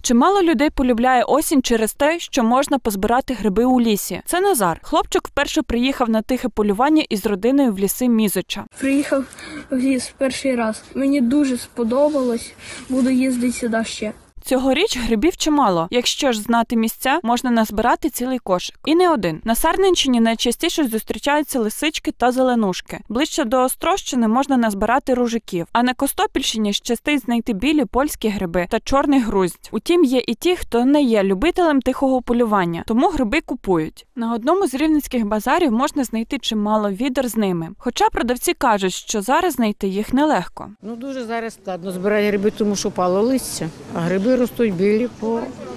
Чимало людей полюбляє осінь через те, що можна позбирати гриби у лісі. Це Назар. Хлопчик вперше приїхав на тихе полювання із родиною в ліси Мізоча. Приїхав в ліс перший раз. Мені дуже сподобалось. Буду їздити сюди ще. Цьогоріч грибів чимало. Якщо ж знати місця, можна назбирати цілий кошик. І не один. На Сарненщині найчастіше зустрічаються лисички та зеленушки. Ближче до Острощини можна назбирати ружиків. А на Костопільщині щастить знайти білі польські гриби та чорний груздь. Утім, є і ті, хто не є любителем тихого полювання, тому гриби купують. На одному з рівненських базарів можна знайти чимало відер з ними. Хоча продавці кажуть, що зараз знайти їх нелегко. Дуже зараз складно збирати гриби, тому що пало листя, а гриби ростуть білі по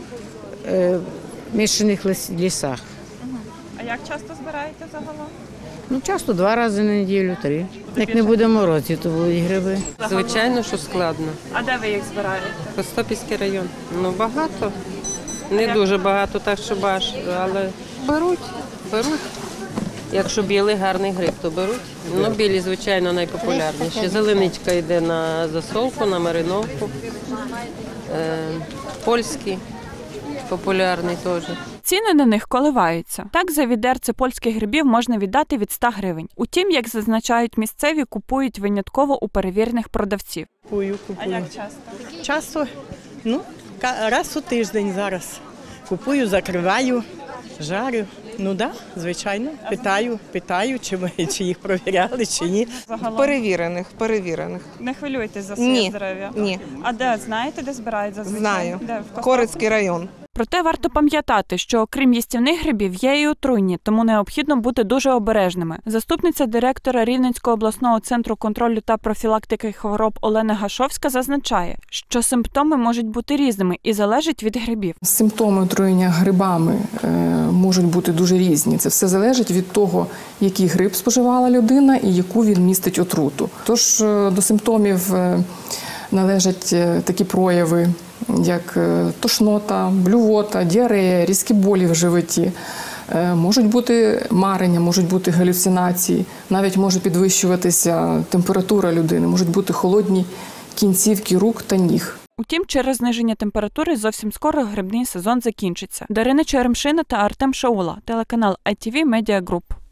мішаних лісах. А як часто збираєте загалом? Часто 2 рази на неділю, 3. Як не буде морозів, то будуть гриби. Звичайно, що складно. А де ви їх збираєте? Костопільський район. Багато. Не дуже багато, так що але беруть. Якщо білий гарний гриб, то беруть. Білі, звичайно, найпопулярніші. Зеленичка йде на засолку, на мариновку. Польський популярний теж. Ціни на них коливаються. Так, за відерце польських грибів можна віддати від 100 гривень. Утім, як зазначають місцеві, купують винятково у перевірених продавців. Купую. А як часто? Часто, раз у тиждень зараз. Купую, закриваю, жарю. Звичайно. Питаю, чи їх провіряли, чи ні. Перевірених. Не хвилюйтесь за своє здоров'я? Ні. А де, знаєте, де збирають зазвичай? Знаю. Де? Корицький район. Проте варто пам'ятати, що окрім їстівних грибів є і отруйні, тому необхідно бути дуже обережними. Заступниця директора Рівненського обласного центру контролю та профілактики хвороб Олена Гашовська зазначає, що симптоми можуть бути різними і залежать від грибів. Симптоми отруєння грибами можуть бути дуже різні. Це все залежить від того, який гриб споживала людина і яку він містить отруту. Тож до симптомів належать такі прояви, як тошнота, блювота, діарея, різкі болі в животі. Можуть бути марення, можуть бути галюцинації, навіть може підвищуватися температура людини, можуть бути холодні кінцівки рук та ніг. Утім, через зниження температури зовсім скоро грибний сезон закінчиться. Дарина Черемшина та Артем Шаула, телеканал ITV Media Group.